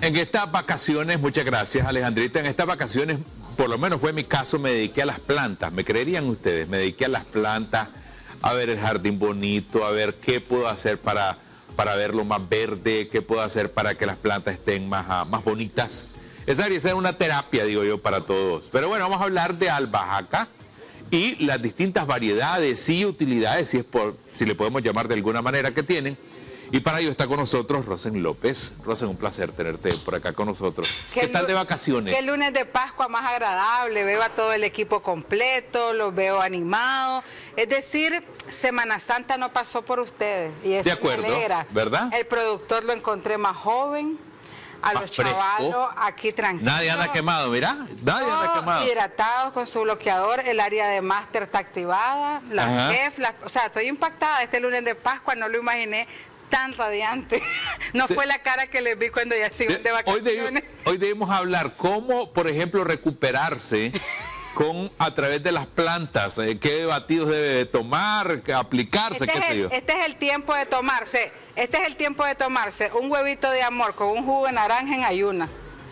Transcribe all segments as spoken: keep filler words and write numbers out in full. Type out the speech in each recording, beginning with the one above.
En estas vacaciones, muchas gracias Alejandrita, en estas vacaciones, por lo menos fue mi caso, me dediqué a las plantas, ¿me creerían ustedes? Me dediqué a las plantas, a ver el jardín bonito, a ver qué puedo hacer para, para verlo más verde, qué puedo hacer para que las plantas estén más, más bonitas. Esa debería ser una terapia, digo yo, para todos. Pero bueno, vamos a hablar de albahaca y las distintas variedades y utilidades, si es por, si le podemos llamar de alguna manera, que tienen. Y para ello está con nosotros Rosen López. Rosen, un placer tenerte por acá con nosotros. ¿Qué, ¿Qué tal de vacaciones? Qué lunes de Pascua más agradable. Veo a todo el equipo completo, los veo animados. Es decir, Semana Santa no pasó por ustedes. Y eso de acuerdo, me alegra. ¿Verdad? El productor lo encontré más joven. A más los chavalos aquí tranquilos. Nadie anda quemado, mira. Nadie anda quemado. Hidratados con su bloqueador. El área de máster está activada. La chef, la, o sea, estoy impactada. Este lunes de Pascua no lo imaginé tan radiante. No sí. Fue la cara que les vi cuando ya se iban de vacaciones. Hoy, debemos, hoy debemos hablar cómo, por ejemplo, recuperarse con a través de las plantas. Eh, ¿Qué batidos debe tomar, aplicarse, este qué es sé el, yo? Este es el tiempo de tomarse, este es el tiempo de tomarse un huevito de amor con un jugo de naranja en ayuna.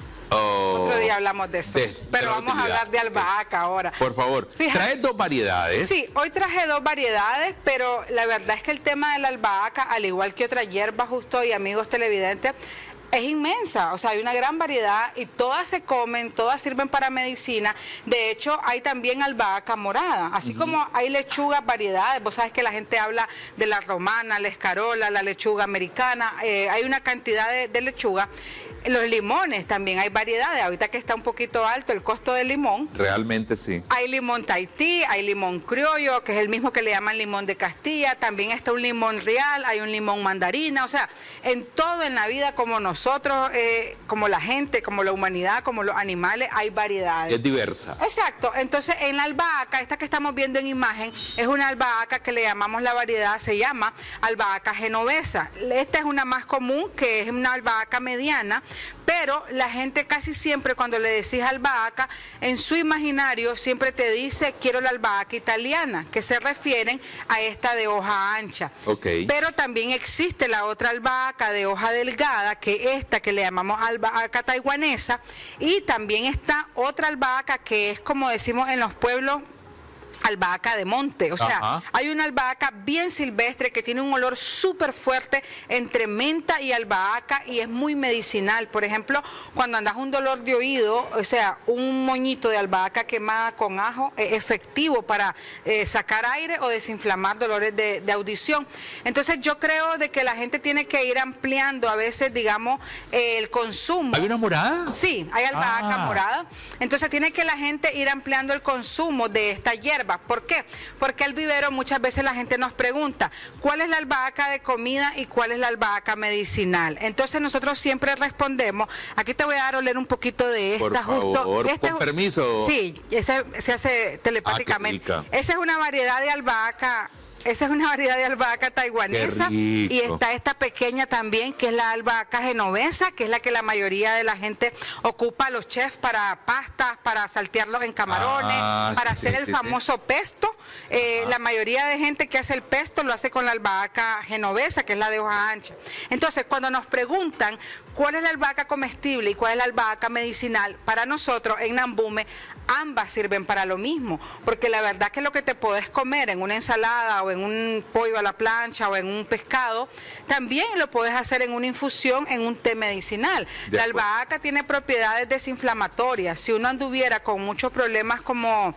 Oh, otro día hablamos de eso, de, pero de vamos utilidad. a hablar de albahaca ahora. Por favor, trae dos variedades. Sí, hoy traje dos variedades, pero la verdad es que el tema de la albahaca, al igual que otras hierbas, justo y amigos televidentes, es inmensa, o sea, hay una gran variedad y todas se comen, todas sirven para medicina. De hecho, hay también albahaca morada, así uh-huh. como hay lechugas, variedades. Vos sabes que la gente habla de la romana, la escarola, la lechuga americana, eh, hay una cantidad de, de lechuga. Los limones también hay variedades, ahorita que está un poquito alto el costo del limón. Realmente sí. Hay limón Tahití, hay limón criollo, que es el mismo que le llaman limón de Castilla, también está un limón real, hay un limón mandarina, o sea, en todo en la vida como nosotros, eh, como la gente, como la humanidad, como los animales, hay variedades. Es diversa. Exacto, entonces en la albahaca, esta que estamos viendo en imagen, es una albahaca que le llamamos la variedad, se llama albahaca genovesa. Esta es una más común, que es una albahaca mediana, pero la gente casi siempre cuando le decís albahaca, en su imaginario siempre te dice quiero la albahaca italiana, que se refieren a esta de hoja ancha. Okay. Pero también existe la otra albahaca de hoja delgada, que esta que le llamamos albahaca taiwanesa, y también está otra albahaca que es como decimos en los pueblos, albahaca de monte, o sea, Ajá. hay una albahaca bien silvestre que tiene un olor súper fuerte entre menta y albahaca y es muy medicinal. Por ejemplo, cuando andas un dolor de oído, o sea, un moñito de albahaca quemada con ajo es efectivo para eh, sacar aire o desinflamar dolores de, de audición. Entonces yo creo de que la gente tiene que ir ampliando a veces, digamos, eh, el consumo. ¿Hay una morada? Sí, hay albahaca ah. morada. Entonces tiene que la gente ir ampliando el consumo de esta hierba. ¿Por qué? Porque al vivero muchas veces la gente nos pregunta cuál es la albahaca de comida y cuál es la albahaca medicinal. Entonces nosotros siempre respondemos, aquí te voy a dar a oler un poquito de esta. Por justo, favor, este con permiso. Sí, ese se hace telepáticamente. Ah, esa es una variedad de albahaca. Esa es una variedad de albahaca taiwanesa y está esta pequeña también que es la albahaca genovesa, que es la que la mayoría de la gente ocupa, los chefs para pastas, para saltearlos en camarones, ah, para sí, hacer sí, el sí, famoso sí. pesto. Eh, la mayoría de gente que hace el pesto lo hace con la albahaca genovesa, que es la de hoja ancha. Entonces, cuando nos preguntan cuál es la albahaca comestible y cuál es la albahaca medicinal, para nosotros en Nambume ambas sirven para lo mismo, porque la verdad que lo que te podés comer en una ensalada o en un pollo a la plancha o en un pescado, también lo podés hacer en una infusión, en un té medicinal. La albahaca tiene propiedades desinflamatorias. Si uno anduviera con muchos problemas como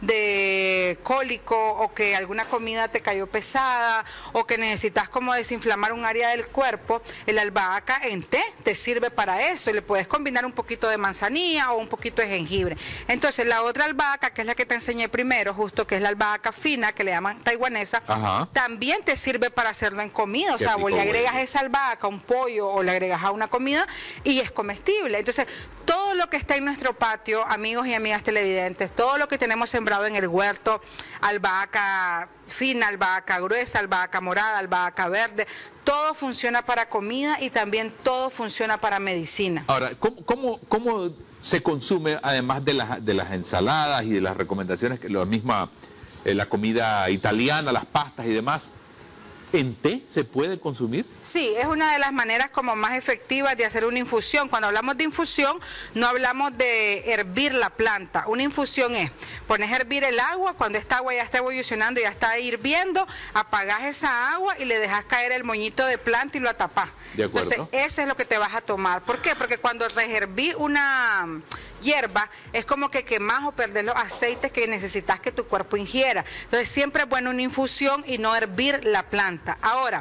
de cólico o que alguna comida te cayó pesada o que necesitas como desinflamar un área del cuerpo, el albahaca en té te sirve para eso. Le puedes combinar un poquito de manzanilla o un poquito de jengibre. Entonces la otra albahaca, que es la que te enseñé primero, justo que es la albahaca fina, que le llaman taiwanesa, Ajá. también te sirve para hacerlo en comida. O Qué sea, vos le agregas bueno. esa albahaca a un pollo o le agregas a una comida y es comestible. Entonces, todo lo que está en nuestro patio, amigos y amigas televidentes, todo lo que tenemos sembrado en el huerto, albahaca fina, albahaca gruesa, albahaca morada, albahaca verde, todo funciona para comida y también todo funciona para medicina. Ahora, ¿cómo, cómo, cómo se consume, además de las, de las ensaladas y de las recomendaciones, que la misma, eh, la comida italiana, las pastas y demás? ¿En té se puede consumir? Sí, es una de las maneras como más efectivas de hacer una infusión. Cuando hablamos de infusión, no hablamos de hervir la planta. Una infusión es, pones a hervir el agua, cuando esta agua ya está evolucionando, ya está hirviendo, apagás esa agua y le dejas caer el moñito de planta y lo atapás. De acuerdo. Entonces, ese es lo que te vas a tomar. ¿Por qué? Porque cuando reherví una hierba, es como que quemás o perdés los aceites que necesitas que tu cuerpo ingiera. Entonces, siempre es bueno una infusión y no hervir la planta. Ahora,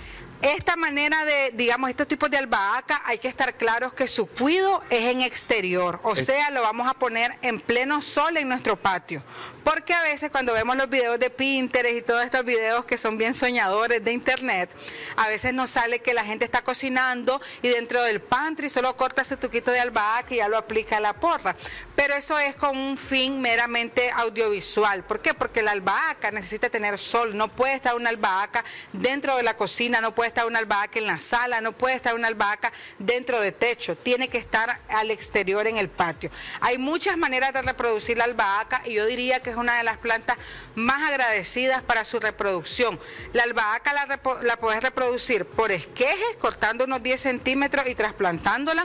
esta manera de, digamos, estos tipos de albahaca, hay que estar claros que su cuido es en exterior, o sea, lo vamos a poner en pleno sol en nuestro patio, porque a veces cuando vemos los videos de Pinterest y todos estos videos que son bien soñadores de internet, a veces nos sale que la gente está cocinando y dentro del pantry solo corta su tuquito de albahaca y ya lo aplica a la porra, pero eso es con un fin meramente audiovisual. ¿Por qué? Porque la albahaca necesita tener sol, no puede estar una albahaca dentro de la cocina, no puede estar una albahaca en la sala, no puede estar una albahaca dentro de techo, tiene que estar al exterior en el patio. Hay muchas maneras de reproducir la albahaca y yo diría que es una de las plantas más agradecidas para su reproducción. La albahaca la, la puedes reproducir por esquejes, cortando unos diez centímetros y trasplantándola,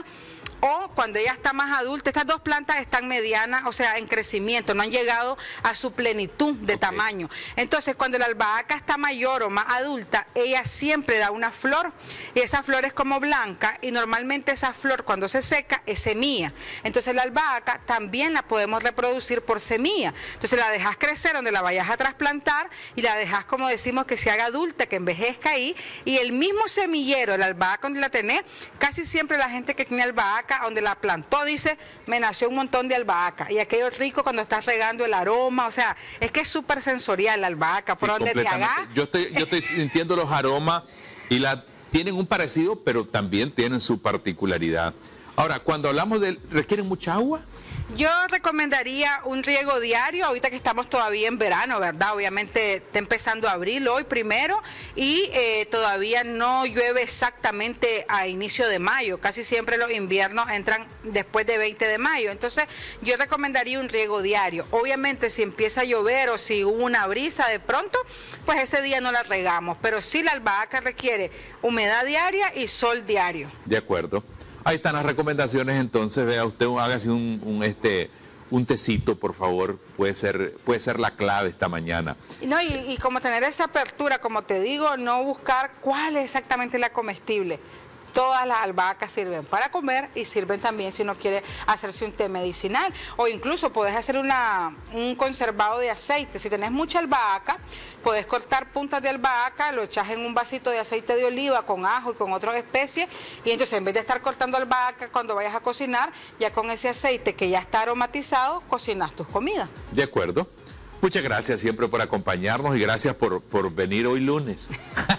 o cuando ella está más adulta. Estas dos plantas están medianas, o sea, en crecimiento, no han llegado a su plenitud de okay. tamaño. Entonces, cuando la albahaca está mayor o más adulta, ella siempre da una flor, y esa flor es como blanca, y normalmente esa flor cuando se seca es semilla. Entonces la albahaca también la podemos reproducir por semilla. Entonces la dejas crecer donde la vayas a trasplantar, y la dejas, como decimos, que se haga adulta, que envejezca ahí, y el mismo semillero, la albahaca donde la tenés, casi siempre la gente que tiene albahaca donde la plantó dice, me nació un montón de albahaca, y aquello es rico cuando estás regando el aroma, o sea, es que es súper sensorial la albahaca, por sí, donde te haga. Yo estoy, yo estoy sintiendo los aromas y la tienen un parecido, pero también tienen su particularidad. Ahora, cuando hablamos de, ¿requieren mucha agua? Yo recomendaría un riego diario, ahorita que estamos todavía en verano, ¿verdad? Obviamente está empezando abril hoy primero y eh, todavía no llueve exactamente a inicio de mayo, casi siempre los inviernos entran después de veinte de mayo, entonces yo recomendaría un riego diario. Obviamente si empieza a llover o si hubo una brisa de pronto, pues ese día no la regamos, pero sí la albahaca requiere humedad diaria y sol diario. De acuerdo. Ahí están las recomendaciones, entonces vea usted, hágase un, un este un tecito, por favor, puede ser puede ser la clave esta mañana. No, y, y como tener esa apertura, como te digo, no buscar cuál es exactamente la comestible. Todas las albahacas sirven para comer y sirven también si uno quiere hacerse un té medicinal, o incluso podés hacer una, un conservado de aceite. Si tenés mucha albahaca, podés cortar puntas de albahaca, lo echás en un vasito de aceite de oliva con ajo y con otras especies, y entonces en vez de estar cortando albahaca cuando vayas a cocinar, ya con ese aceite que ya está aromatizado, cocinas tus comidas. De acuerdo. Muchas gracias siempre por acompañarnos y gracias por, por venir hoy lunes.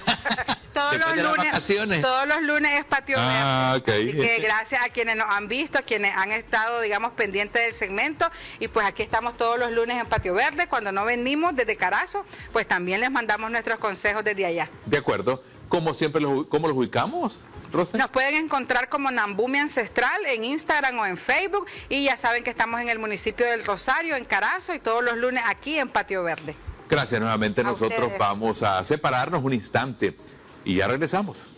Todos los, lunes, todos los lunes es Patio ah, Verde, okay. Así que gracias a quienes nos han visto, a quienes han estado, digamos, pendientes del segmento, y pues aquí estamos todos los lunes en Patio Verde. Cuando no venimos desde Carazo, pues también les mandamos nuestros consejos desde allá. De acuerdo. Como siempre, los, ¿cómo los ubicamos, Rosa? Nos pueden encontrar como Nambumi Ancestral en Instagram o en Facebook, y ya saben que estamos en el municipio del Rosario, en Carazo, y todos los lunes aquí en Patio Verde. Gracias nuevamente. A Nosotros ustedes. Vamos a separarnos un instante y ya regresamos.